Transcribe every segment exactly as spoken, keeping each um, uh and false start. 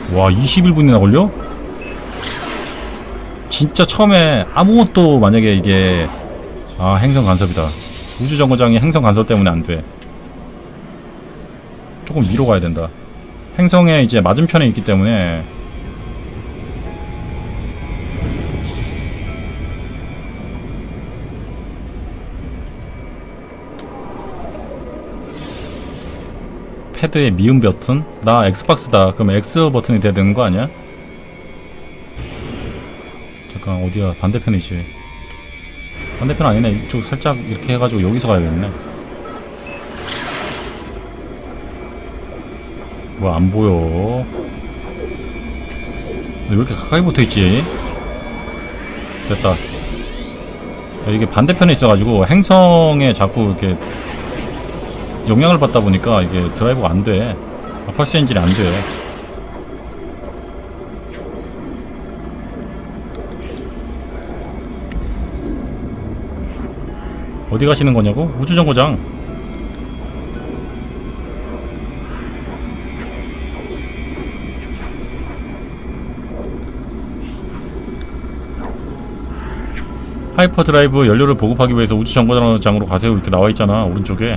와 이십일 분이나 걸려? 진짜 처음에 아무것도 만약에 이게 아 행성 간섭이다. 우주정거장이 행성 간섭 때문에 안돼. 조금 위로 가야 된다. 행성에 이제 맞은편에 있기 때문에 패드의 미음 버튼? 나 엑스박스다. 그럼 X 버튼이 돼야 되는 거 아니야? 잠깐 어디야? 반대편이지. 반대편 아니네. 이쪽 살짝 이렇게 해가지고 여기서 가야겠네. 뭐 안 보여. 왜 이렇게 가까이 붙어있지? 됐다. 이게 반대편에 있어가지고 행성에 자꾸 이렇게 영향을 받다 보니까 이게 드라이브가 안 돼. 아팔스 엔진이 안 돼. 어디 가시는 거냐고? 우주정거장. 하이퍼드라이브 연료를 보급하기 위해서 우주정거장으로 가세요. 이렇게 나와있잖아 오른쪽에.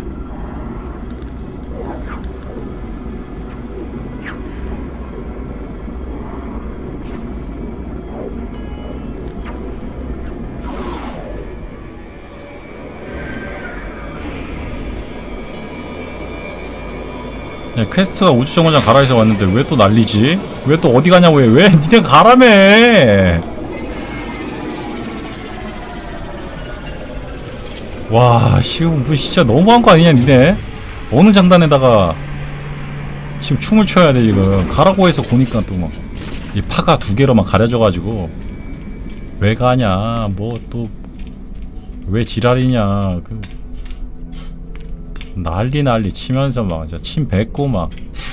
야, 퀘스트가 우주정거장 가라 해서 왔는데 왜 또 난리지? 왜 또 어디 가냐고 해. 왜 니네 가라며. 와 씨 뭐 진짜 너무한 거 아니냐 니네? 어느 장단에다가 지금 춤을 춰야 돼 지금. 가라고 해서 보니까 또 막 이 파가 두 개로 막 가려져가지고 왜 가냐 뭐 또 왜 지랄이냐 그 난리 난리 치면서 막 진짜 침 뱉고 막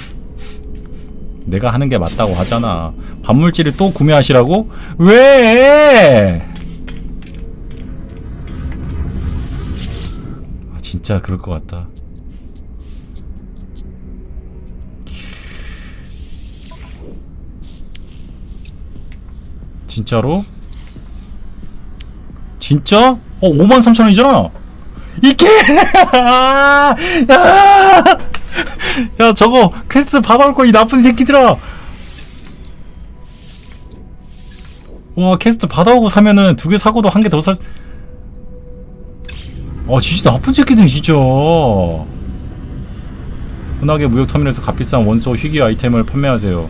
내가 하는 게 맞다고 하잖아. 반물질을 또 구매하시라고? 왜? 아, 진짜 그럴 것 같다. 진짜로? 진짜? 어 오만 삼천 원이잖아. 이게 야 저거 퀘스트 받아올 거 이 나쁜 새끼들아. 와 퀘스트 받아오고 사면은 두 개 사고도 한 개 더 사. 아 진짜 나쁜 새끼들 진짜. 은하계 무역터미널에서 값비싼 원소 희귀 아이템을 판매하세요.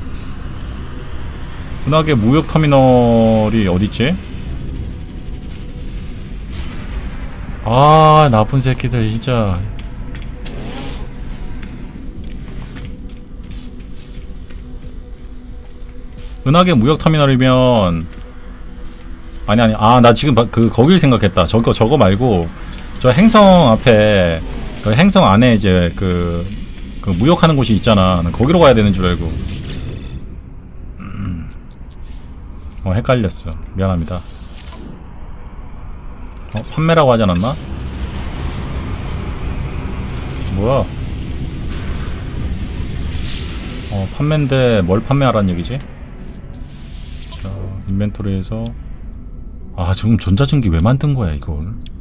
은하계 무역터미널이 어딨지? 아 나쁜 새끼들 진짜. 은하계 무역터미널이면 아니 아니 아 나 지금 그 거길 생각했다. 저거 저거 말고 저 행성 앞에 그 행성 안에 이제 그, 그 무역하는 곳이 있잖아. 난 거기로 가야 되는 줄 알고 음. 어 헷갈렸어. 미안합니다. 어? 판매라고 하지 않았나? 뭐야? 어 판매인데 뭘 판매하라는 얘기지? 자 인벤토리에서 아 지금 전자증기 왜 만든 거야 이걸?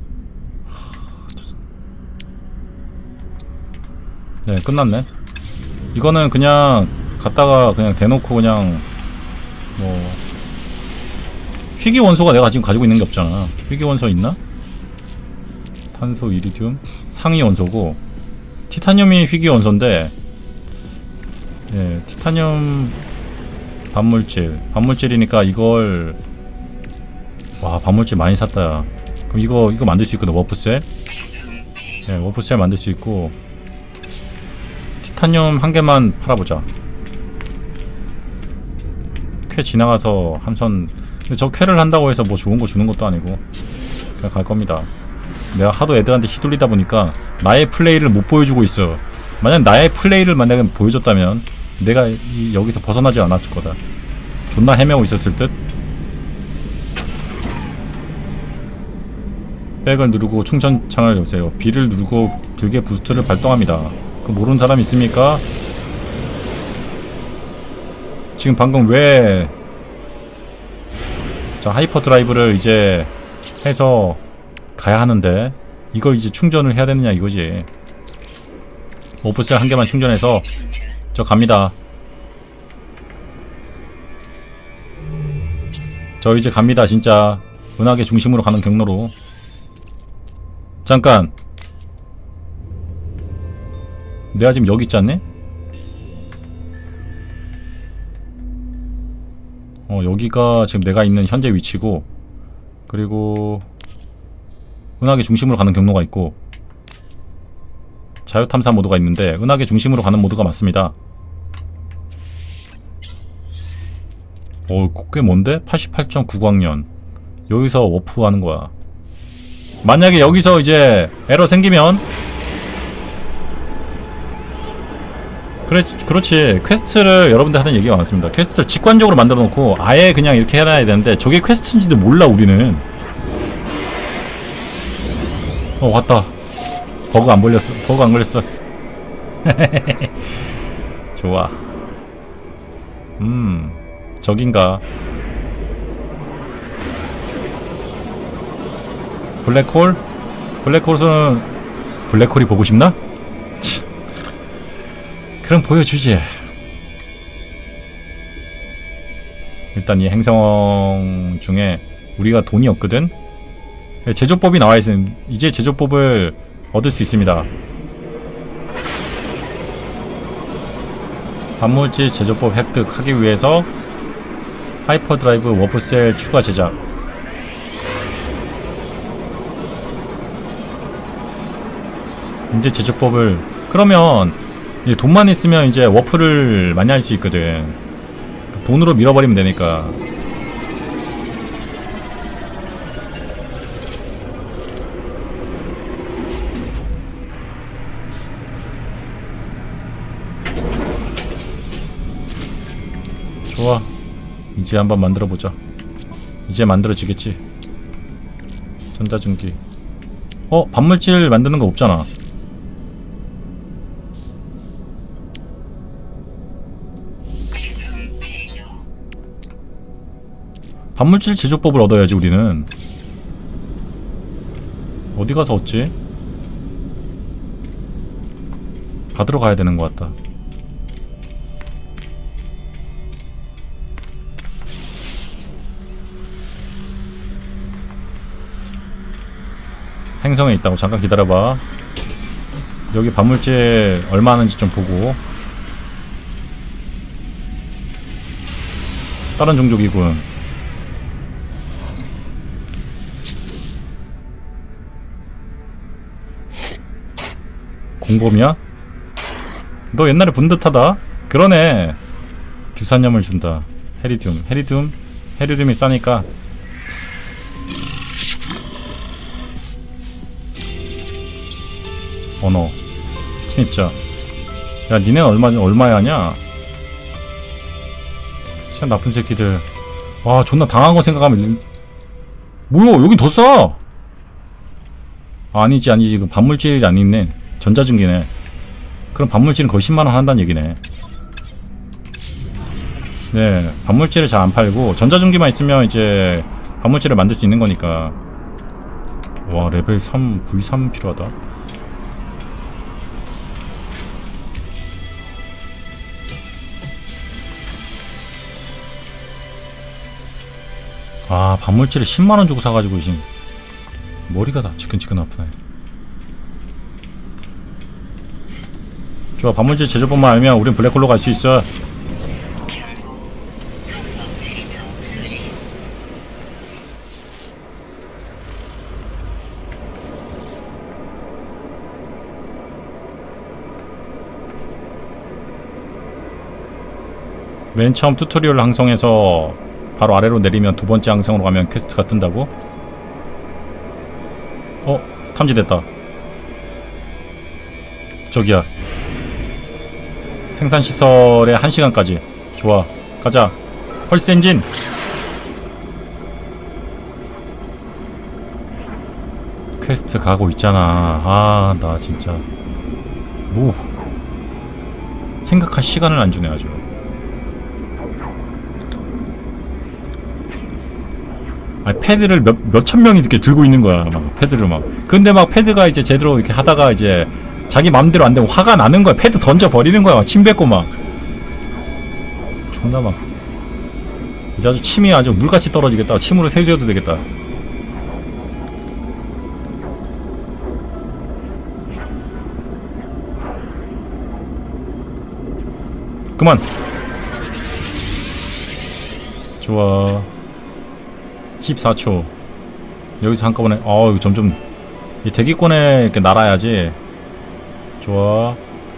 네 끝났네. 이거는 그냥 갖다가 그냥 대놓고 그냥 뭐 희귀 원소가 내가 지금 가지고 있는 게 없잖아. 희귀 원소 있나? 탄소, 이리듐, 상위 원소고 티타늄이 희귀 원소인데 예, 티타늄 반물질 반물질이니까 이걸 와 반물질 많이 샀다. 그럼 이거 이거 만들 수 있거든. 워프셀. 예, 워프셀 만들 수 있고 티타늄 한 개만 팔아보자. 쾌 지나가서 한선. 근데 저 쾌를 한다고 해서 뭐 좋은 거 주는 것도 아니고 그냥 갈 겁니다. 내가 하도 애들한테 휘둘리다 보니까 나의 플레이를 못 보여주고 있어. 만약 나의 플레이를 만약에 보여줬다면 내가 이, 여기서 벗어나지 않았을 거다. 존나 헤매고 있었을 듯. 백을 누르고 충전창을 여세요. B를 누르고 길게 부스트를 발동합니다. 그 모르는 사람 있습니까? 지금 방금 왜 자 하이퍼 드라이브를 이제 해서 가야 하는데 이걸 이제 충전을 해야 되느냐 이거지. 오프셀 한 개만 충전해서 저 갑니다. 저 이제 갑니다. 진짜 은하계 중심으로 가는 경로로. 잠깐, 내가 지금 여기 있지 않네? 어 여기가 지금 내가 있는 현재 위치고, 그리고 은하계 중심으로 가는 경로가 있고 자유탐사 모드가 있는데 은하계 중심으로 가는 모드가 맞습니다. 어, 꽤 먼데? 팔십팔 점 구 광년. 여기서 워프 하는 거야. 만약에 여기서 이제 에러 생기면 그래, 그렇지. 퀘스트를 여러분들 하는 얘기가 많습니다. 퀘스트를 직관적으로 만들어 놓고 아예 그냥 이렇게 해놔야 되는데 저게 퀘스트인지도 몰라 우리는. 어 왔다. 버그 안 걸렸어. 버그 안 걸렸어. 좋아. 음 저긴가. 블랙홀? 블랙홀은 블랙홀이 보고 싶나? 치. 그럼 보여주지. 일단 이 행성 중에 우리가 돈이 없거든? 제조법이 나와있음. 이제 제조법을 얻을 수 있습니다. 반물질 제조법 획득하기 위해서 하이퍼드라이브 워프셀 추가 제작. 이제 제조법을, 그러면 이제 돈만 있으면 이제 워프를 많이 할 수 있거든. 돈으로 밀어버리면 되니까. 좋아. 이제 한번 만들어보자. 이제 만들어지겠지. 전자전기. 어? 반물질 만드는 거 없잖아. 반물질 제조법을 얻어야지 우리는. 어디 가서 얻지? 받으러 가야 되는 것 같다. 행성에 있다고. 잠깐 기다려봐. 여기 반물질 얼마 하는지 좀 보고. 다른 종족이군. 공범이야? 너 옛날에 본 듯하다? 그러네. 규산염을 준다. 헤리듐. 헤리듐? 헤리듐이 싸니까. 언어. 침입자. 야, 니네는 얼마, 얼마에 하냐? 진짜 나쁜 새끼들. 와, 존나 당한 거 생각하면. 뭐야, 여긴 더 싸! 아니지, 아니지. 그 반물질이 안 있네. 전자전기네. 그럼 반물질은 거의 십만 원 한다는 얘기네. 네, 반물질을 잘 안 팔고 전자전기만 있으면 이제 반물질을 만들 수 있는 거니까. 와, 레벨 삼, 브이 삼 필요하다. 아, 반물질을 십만 원 주고 사가지고 지금 머리가 다 지끈지끈 아프네. 좋아, 반물질 제조법만 알면 우린 블랙홀로 갈 수 있어. 맨 처음 튜토리얼 항성에서 바로 아래로 내리면 두 번째 항성으로 가면 퀘스트가 뜬다고? 어? 탐지됐다. 저기야. 생산시설에 한 시간까지. 좋아. 가자. 펄스 엔진! 퀘스트 가고 있잖아. 아, 나 진짜. 뭐. 생각할 시간을 안 주네, 아주. 아니 패드를 몇, 몇천 명이 이렇게 들고 있는 거야. 막 패드를 막. 근데 막 패드가 이제 제대로 이렇게 하다가 이제 자기 맘대로 안 되면 화가 나는 거야. 패드 던져 버리는 거야. 막 침 뱉고 막. 존나 막. 이제 아주 침이 아주 물같이 떨어지겠다. 침으로 세수해도 되겠다. 그만. 좋아. 십사 초. 여기서 한꺼번에 어우 점점 이 대기권에 이렇게 날아야지. 좋아.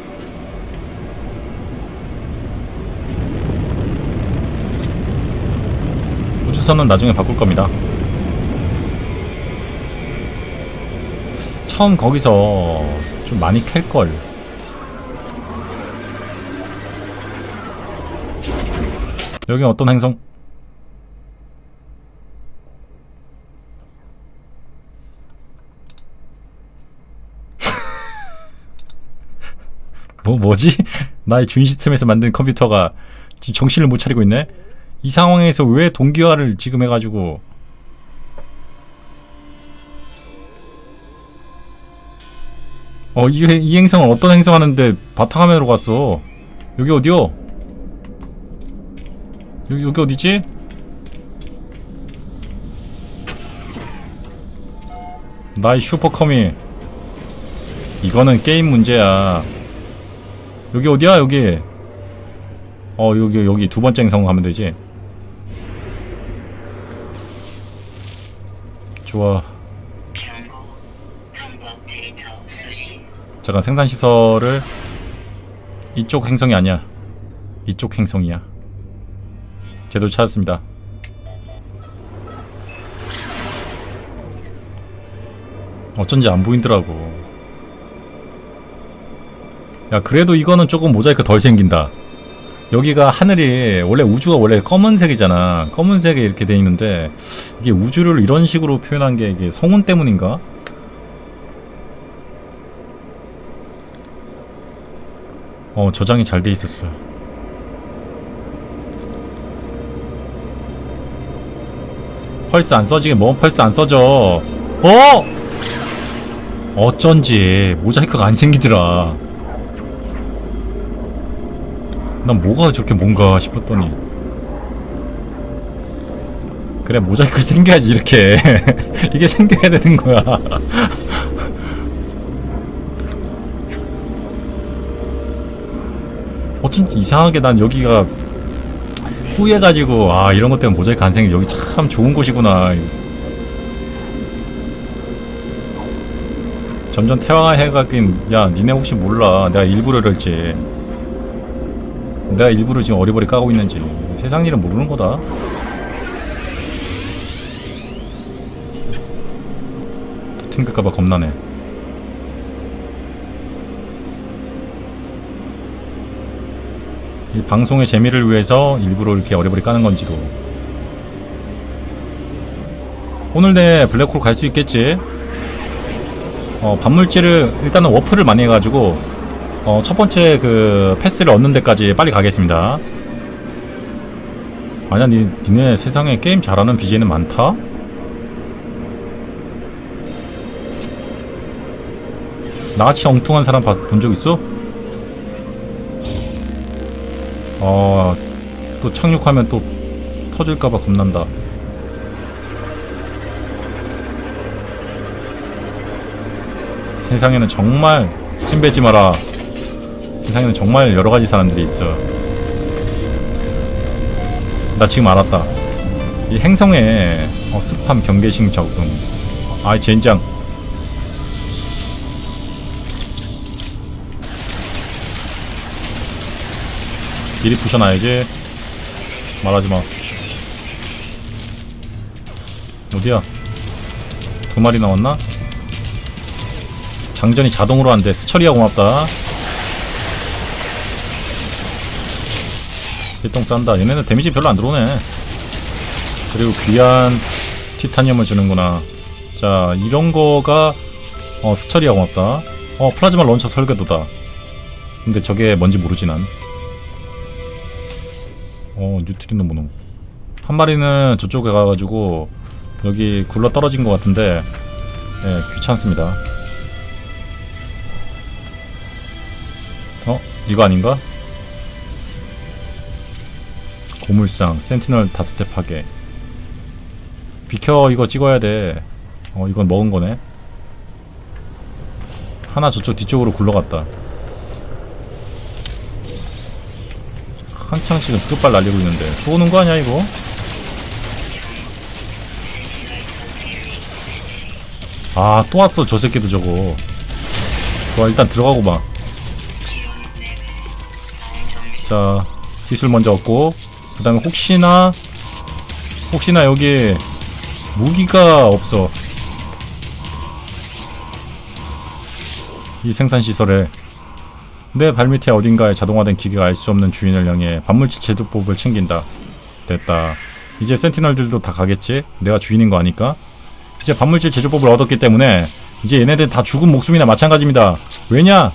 우주선은 나중에 바꿀 겁니다. 처음 거기서 좀 많이 캘걸. 여긴 어떤 행성? 뭐, 뭐지? 나의 준 시스템에서 만든 컴퓨터가 지금 정신을 못 차리고 있네? 이 상황에서 왜 동기화를 지금 해가지고. 어, 이, 이 행성은 어떤 행성 하는데 바탕화면으로 갔어? 여기 어디요? 여기, 여기 어디지? 나의 슈퍼컴이. 이거는 게임 문제야. 여기 어디야 여기? 어 여기 여기 두 번째 행성 가면 되지. 좋아. 잠깐 생산시설을. 이쪽 행성이 아니야. 이쪽 행성이야. 제대로 찾았습니다. 어쩐지 안 보이더라고. 야 그래도 이거는 조금 모자이크 덜 생긴다. 여기가 하늘이 원래 우주가 원래 검은색이잖아. 검은색에 이렇게 돼 있는데 이게 우주를 이런 식으로 표현한 게 이게 성운 때문인가? 어 저장이 잘 돼 있었어. 펄스 안 써지게 뭐 펄스 안 써져. 어? 어쩐지 모자이크가 안 생기더라. 난 뭐가 저렇게 뭔가 싶었더니. 그래 모자이크 생겨야지 이렇게. 이게 생겨야 되는 거야. 어쩐지 이상하게 난 여기가 뿌얘가지고 아 이런 것 때문에 모자이크 안 생겨. 여기 참 좋은 곳이구나. 점점 태화해가긴. 야 니네 혹시 몰라 내가 일부러 이럴지. 내가 일부러 지금 어리버리 까고 있는지. 세상 일은 모르는 거다. 또 튕길까봐 겁나네. 이 방송의 재미를 위해서 일부러 이렇게 어리버리 까는 건지도. 오늘 내 블랙홀 갈 수 있겠지? 어 반물질을 일단은 워프를 많이 해가지고 어, 첫 번째 그 패스를 얻는 데까지 빨리 가겠습니다. 아니야, 니, 니네 세상에 게임 잘하는 비제이는 많다? 나같이 엉뚱한 사람 본 적 있어? 어, 또 착륙하면 또 터질까봐 겁난다. 세상에는 정말 침뱉지 마라. 세상에는 정말 여러가지 사람들이 있어. 나 지금 알았다. 이 행성에 어, 스팸 경계식 적응. 아이 젠장. 미리 부셔놔야지. 말하지마. 어디야? 두 마리 나왔나? 장전이 자동으로 안돼. 스처리야 고맙다. 필통 싼다. 얘네는 데미지 별로 안 들어오네. 그리고 귀한 티타늄을 주는구나. 자 이런거가 어 스처리야 고맙다. 어 플라즈마 런처 설계도다. 근데 저게 뭔지 모르지 난. 어 뉴트리노 모노. 한 마리는 저쪽에 가가지고 여기 굴러 떨어진 것 같은데 예, 귀찮습니다. 어? 이거 아닌가? 고물상 센티널 다섯 대 파괴. 비켜. 이거 찍어야 돼. 어 이건 먹은 거네. 하나 저쪽 뒤쪽으로 굴러갔다. 한창 지금 끝발 날리고 있는데 쏘는 거 아니야 이거? 아 또 왔어 저 새끼도 저거. 좋아 일단 들어가고 봐. 자 기술 먼저 얻고 그 다음에 혹시나 혹시나 여기 무기가 없어 이 생산시설에. 내 발밑에 어딘가에 자동화된 기계가 알 수 없는 주인을 향해 반물질 제조법을 챙긴다. 됐다. 이제 센티널들도 다 가겠지? 내가 주인인 거 아니까? 이제 반물질 제조법을 얻었기 때문에 이제 얘네들 다 죽은 목숨이나 마찬가지입니다. 왜냐?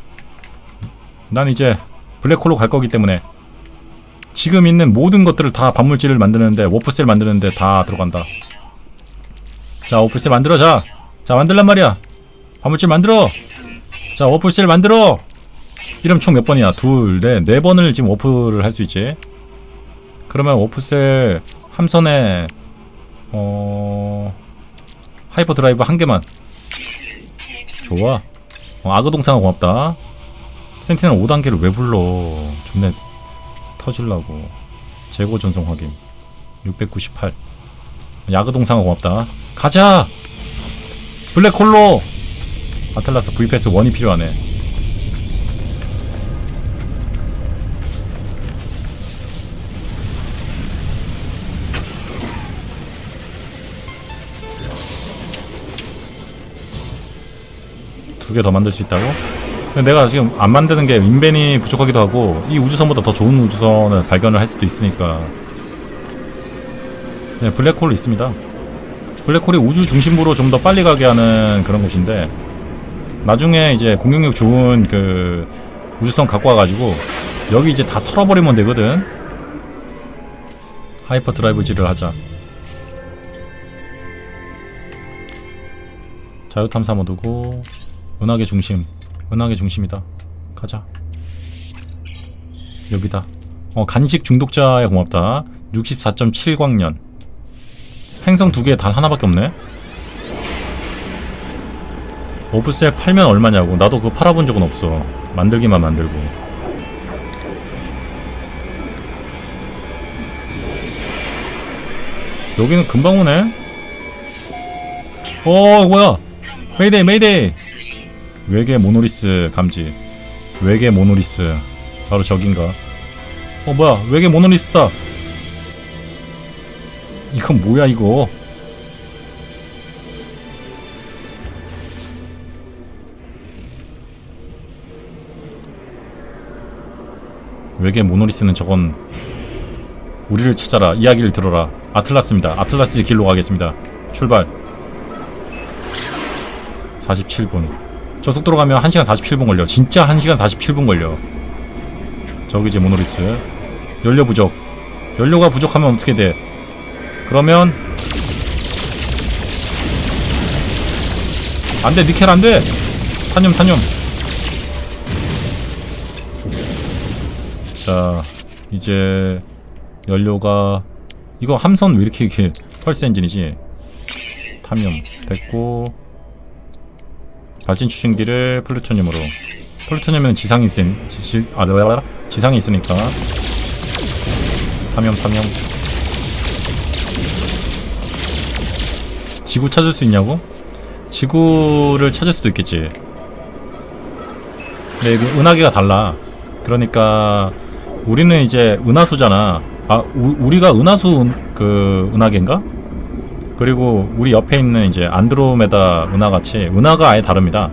난 이제 블랙홀로 갈 거기 때문에. 지금 있는 모든 것들을 다 반물질을 만드는데 워프셀 만드는데 다 들어간다. 자 워프셀 만들어. 자, 자 만들란 말이야. 반물질 만들어. 자 워프셀 만들어. 이러면 총 몇 번이야? 둘, 넷, 네 번을 지금 워프를 할 수 있지. 그러면 워프셀 함선에 어... 하이퍼 드라이브 한 개만. 좋아. 어, 아그동상아 고맙다. 센티널 오 단계를 왜 불러? 존내 터질라고. 재고 전송 확인. 육백구십팔. 야그동상아 고맙다. 가자! 블랙홀로! 아틀라스 브이피에스 일이 필요하네. 두 개 더 만들 수 있다고? 근데 내가 지금 안 만드는 게 인벤이 부족하기도 하고 이 우주선보다 더 좋은 우주선을 발견을 할 수도 있으니까. 네, 블랙홀 있습니다. 블랙홀이 우주 중심부로 좀 더 빨리 가게 하는 그런 곳인데 나중에 이제 공격력 좋은 그 우주선 갖고 와가지고 여기 이제 다 털어버리면 되거든. 하이퍼 드라이브질을 하자. 자유탐사 모드고 은하계 중심. 은하계 중심이다. 가자. 여기다. 어 간식 중독자에 고맙다. 육십사 점 칠 광년. 행성 두 개에 단 하나밖에 없네. 오프셀 팔면 얼마냐고. 나도 그거 팔아본 적은 없어. 만들기만 만들고. 여기는 금방 오네. 어 뭐야. 메이데이 메이데이. 외계 모노리스 감지. 외계 모노리스. 바로 저긴가. 어 뭐야 외계 모노리스다. 이건 뭐야 이거. 외계 모노리스는 저건 우리를 찾아라. 이야기를 들어라. 아틀라스입니다. 아틀라스의 길로 가겠습니다. 출발. 사십칠 분. 저 속도로 가면 한 시간 사십칠 분 걸려. 진짜 한 시간 사십칠 분 걸려. 저기 이제 모노리스. 연료 부족. 연료가 부족하면 어떻게 돼? 그러면 안돼. 니켈 안돼. 탄염 탄염. 자 이제 연료가 이거 함선 왜 이렇게 이렇게 펄스 엔진이지? 탐염 됐고 발진 추진기를 플루토늄으로. 플루토늄은 지상이 있으니 지, 지, 아, 지상이 있으니까 탐염 탐염. 지구 찾을 수 있냐고? 지구를 찾을 수도 있겠지. 근데 여기 은하계가 달라. 그러니까 우리는 이제 은하수잖아. 아 우, 우리가 은하수 은, 그 은하계인가? 그리고 우리 옆에 있는 이제 안드로메다 은하같이 은하가 아예 다릅니다.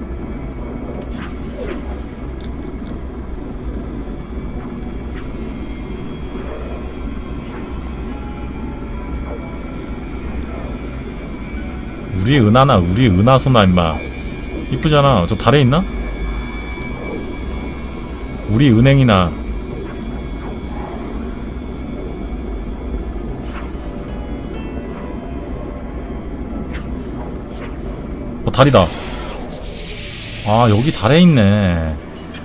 우리 은하나 우리 은하수나 임마. 이쁘잖아. 저 달에 있나? 우리 은행이나. 달이다. 아 여기 달에 있네.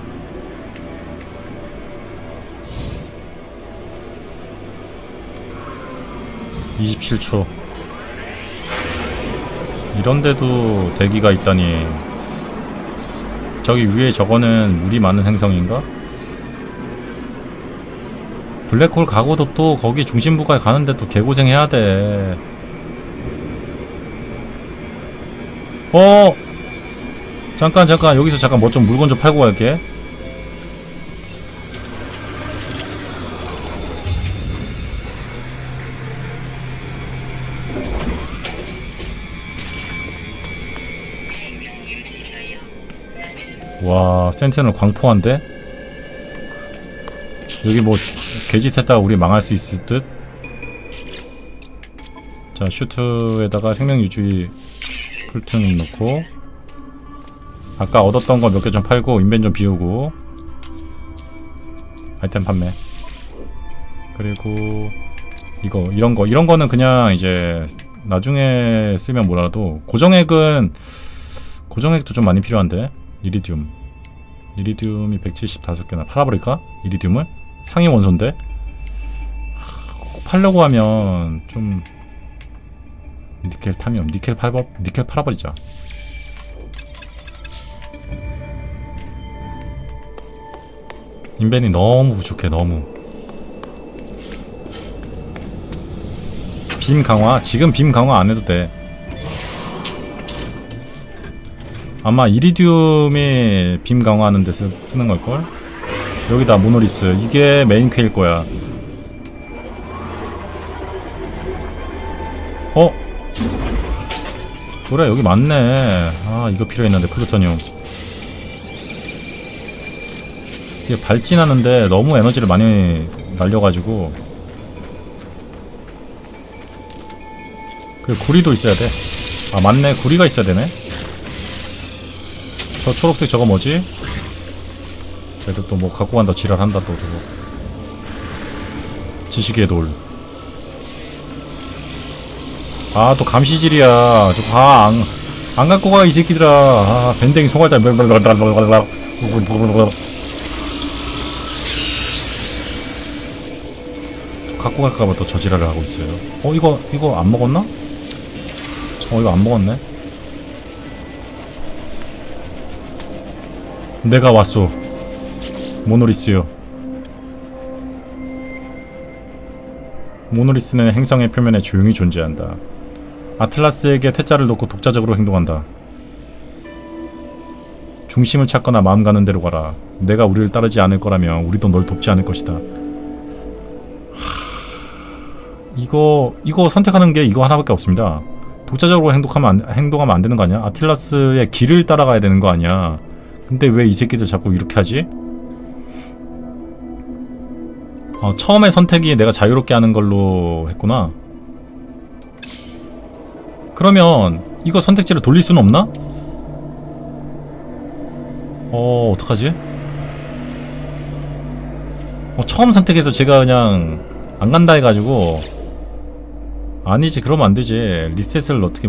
이십칠 초. 이런데도 대기가 있다니. 저기 위에 저거는 물이 많은 행성인가? 블랙홀 가고도 또 거기 중심부까지 가는데 또 개고생 해야돼. 어! 잠깐 잠깐 여기서 잠깐 뭐 좀 물건 좀 팔고 갈게. 와 센티널 광포한데? 여기 뭐 개짓했다가 우리 망할 수 있을 듯? 자 슈트에다가 생명유지 풀트닝 넣고 아까 얻었던 거 몇 개 좀 팔고 인벤 좀 비우고 아이템 판매. 그리고 이거 이런거 이런거는 그냥 이제 나중에 쓰면 뭐라도 고정액은 고정액도 좀 많이 필요한데. 이리듐 이리듐이 백칠십오 개나 팔아버릴까? 이리듐을? 상위 원소인데? 하, 팔려고 하면 좀 니켈 타면 니켈 팔버 니켈 팔아버리자. 인벤이 너무 부족해. 너무. 빔 강화? 지금 빔 강화 안 해도 돼. 아마 이리듐이 빔 강화하는 데 쓰, 쓰는 걸걸? 여기다 모노리스. 이게 메인 퀘일 거야. 어? 그래 여기 맞네. 아 이거 필요했는데 플루토늄. 이게 발진하는데 너무 에너지를 많이 날려가지고. 그 구리도 있어야 돼. 아 맞네 구리가 있어야 되네. 저 초록색 저거 뭐지? 쟤도 또 뭐 갖고 간다 지랄한다 또 저거. 지식의 돌. 아 또 감시질이야. 저 다 안 안 갖고 가 이 새끼들아. 아 밴댕이 송알다. 갖고 갈까봐 또 저지랄을 하고 있어요. 어 이거 이거 안 먹었나? 어 이거 안 먹었네. 내가 왔소. 모노리스요. 모노리스는 행성의 표면에 조용히 존재한다. 아틀라스에게 태자를 놓고 독자적으로 행동한다. 중심을 찾거나 마음 가는 대로 가라. 내가 우리를 따르지 않을 거라면 우리도 널 돕지 않을 것이다. 하... 이거 이거 선택하는 게 이거 하나밖에 없습니다. 독자적으로 행동하면 안, 행동하면 안 되는 거 아니야? 아틀라스의 길을 따라가야 되는 거 아니야? 근데 왜 이 새끼들 자꾸 이렇게 하지? 어, 처음에 선택이 내가 자유롭게 하는 걸로 했구나. 그러면 이거 선택지를 돌릴 수는 없나? 어... 어떡하지? 어, 처음 선택해서 제가 그냥 안 간다 해가지고. 아니지 그러면 안되지. 리셋을 어떻게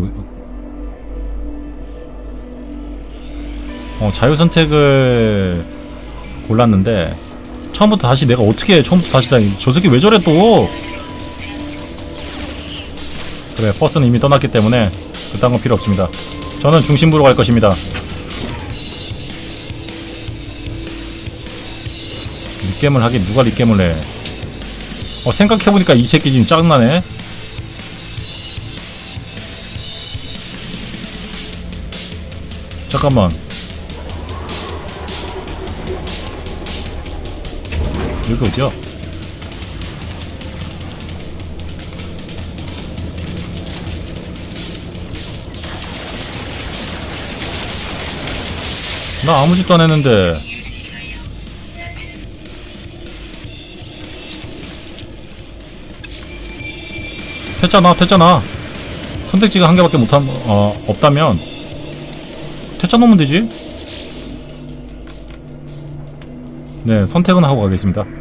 어, 자유선택을 골랐는데 처음부터 다시 내가 어떻게 해. 처음부터 다시 다. 저 새끼 왜 저래 또. 그래 버스는 이미 떠났기 때문에 그딴 건 필요 없습니다. 저는 중심부로 갈 것입니다. 립겜을 하긴 누가 립겜을 해. 어 생각해보니까 이 새끼 지금 짜증나네. 잠깐만 여기 어디야? 나 아무 짓도 안 했는데. 됐잖아 됐잖아. 선택지가 한 개밖에 못한 어 없다면 퇴짜 놓으면 되지? 네 선택은 하고 가겠습니다.